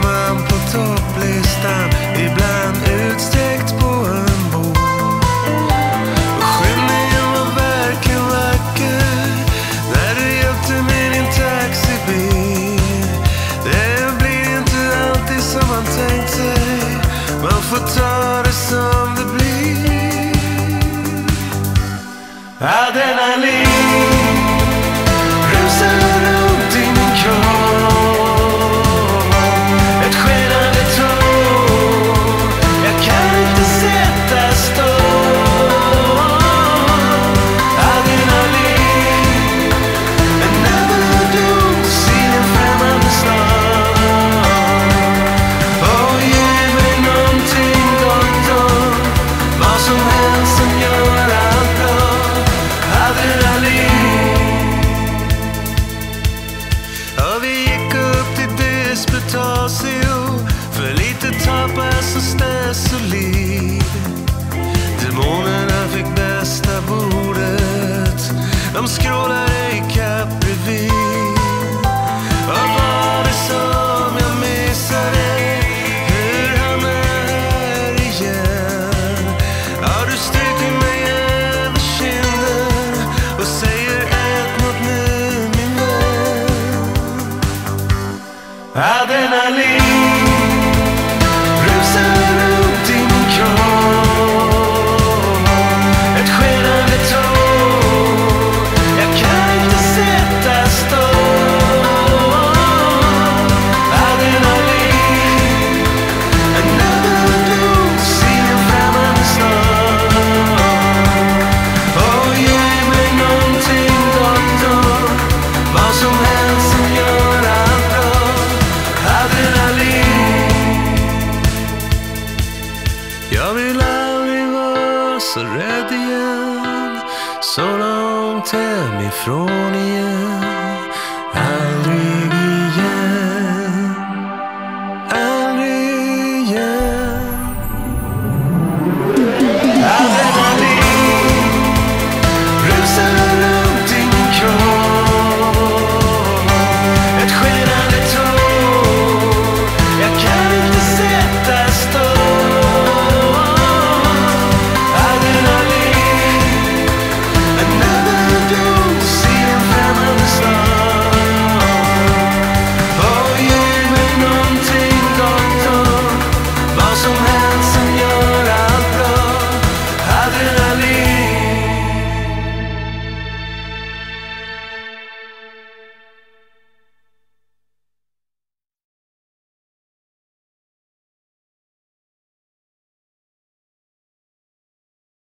man på topplistan, ibland utsträckt på en bok. Och skymningen var verkligen vacker när du hjälpte mig i din taxibil. Det blir inte alltid som man tänkt sig, man får ta det som det blir. Adrenalin rusar runt i min kropp, ett skenande tåg, jag kan inte sätta stopp. Adrenalin, en överdos i en främmande stad. Och ge mig någonting gott om, vad som helst som gör allt bra. Ja, vi gick upp till Despertasio, för lite tapas och stress och liv. Demonerna fick bästa bordet, de skrålade i kapp bredvid. Vad var det som jag missade? Hur hamnade jag här igen? Ja, du stryker mig över kinden och säger ett mot nu, min vän. Adrenalin rusar runt i min kropp, ett skenande tåg, jag kan inte sätta stopp. Adrenalin, en överdos i en främmande stad. Och ge mig någonting gott om, vad som helst som gör allt bra. Adrenalin, jag vill aldrig vara så rädd igen, så långt hemifrån igen.